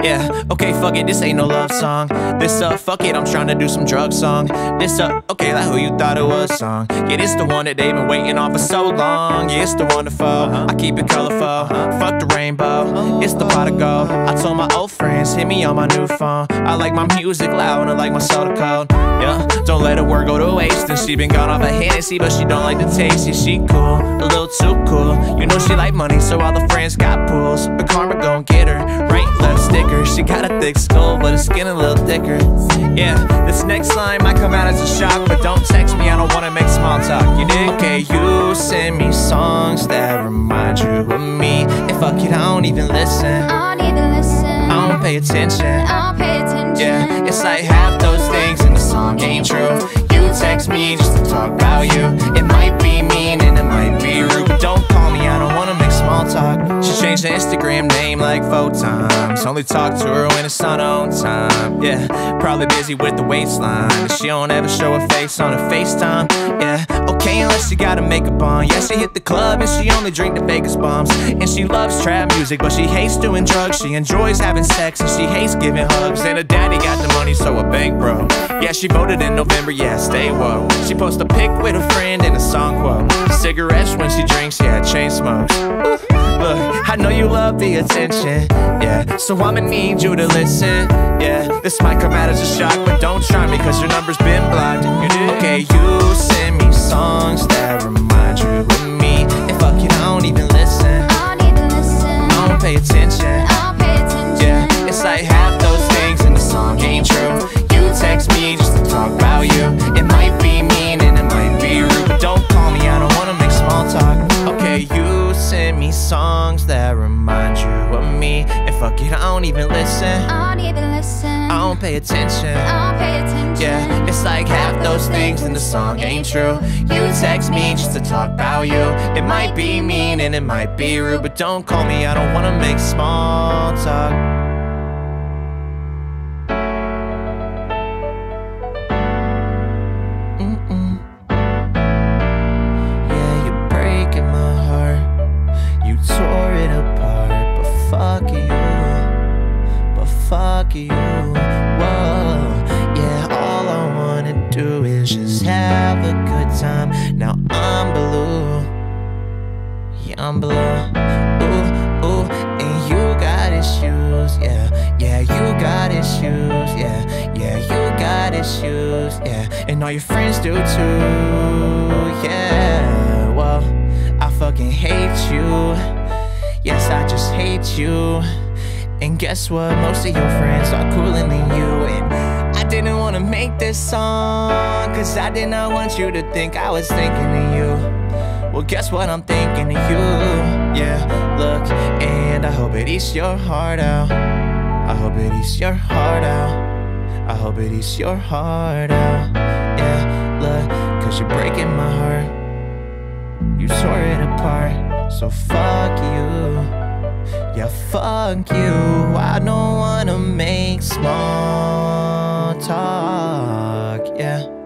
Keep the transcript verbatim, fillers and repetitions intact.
Yeah, okay, fuck it, this ain't no love song. This uh, fuck it, I'm tryna do some drug song. This uh, okay, like who you thought it was song. Yeah, this the one that they been waiting on for so long. Yeah, it's the wonderful, I keep it colorful. Fuck the rainbow, it's the pot of gold. I told my old friends, hit me on my new phone. I like my music loud and I like my soda cold. Yeah, don't let her work go to waste. And she been gone off a Hennessy, but she don't like the taste. Yeah, she cool, a little too cool. You know she like money, so all the friends got pools. But karma gon' get her, right, left sticker. She got a thick skull, but her skin a little thicker. Yeah, this next line might come out as a shock, but don't text me, I don't wanna make small talk, you dig? Okay, you send me songs that remind you of me. And fuck it, I don't even listen. I don't even listen. I don't pay attention. I don't pay attention. Yeah, it's like half those things in the song ain't true. You text me just to talk about you. It might be mean and it might be rude, but don't call me, I don't wanna make small talk. She changed her Instagram name like four times. Only talk to her when it's on her own time. Yeah, probably busy with the waistline, but she don't ever show her face on her FaceTime. Yeah, okay, unless she got her makeup on. Yeah, she hit the club and she only drink the Vegas bombs. And she loves trap music, but she hates doing drugs. She enjoys having sex and she hates giving hugs. And her daddy got the money, so her bank broke. Yeah, she voted in November, yeah, stay woke. She posts a pic with a friend and a song quote. Cigarettes when she drinks, yeah, chain smokes. Ooh. Look, I know you love the attention, yeah, so I'ma need you to listen, yeah. This might come out as a shock, but don't try me, cause your number's been blocked. Okay, you send me songs that remind you of me. And fuck it, I don't even listen. I don't even listen. I don't pay attention. I don't pay attention. Yeah, it's like half those things in the song ain't true. You text me just to talk about you. It might be mean and it might be rude, but don't call me, I don't wanna make small talk. Okay, you send me songs that remind you of me. And fuck it, I don't even listen. I don't even listen. I don't pay attention. I don't pay attention. Yeah, it's like half those things in the song ain't true. You text me just to talk about you. It might be mean and it might be rude, but don't call me, I don't wanna make small talk. Tore it apart, but fuck you, but fuck you, whoa. Yeah, all I wanna do is just have a good time. Now I'm blue, yeah, I'm blue, ooh, ooh. And you got issues, yeah, yeah, you got issues, yeah, yeah, you got issues, yeah. And all your friends do too, yeah, well, I fucking hate you. Yes, I just hate you. And guess what? Most of your friends are cooler than you. And I didn't want to make this song, cause I did not want you to think I was thinking of you. Well, guess what? I'm thinking of you. Yeah, look, and I hope it eats your heart out. I hope it eats your heart out. I hope it eats your heart out. Yeah, look, cause you're breaking my heart. You tore it apart, so fuck you. Yeah, fuck you. I don't wanna make small talk, yeah.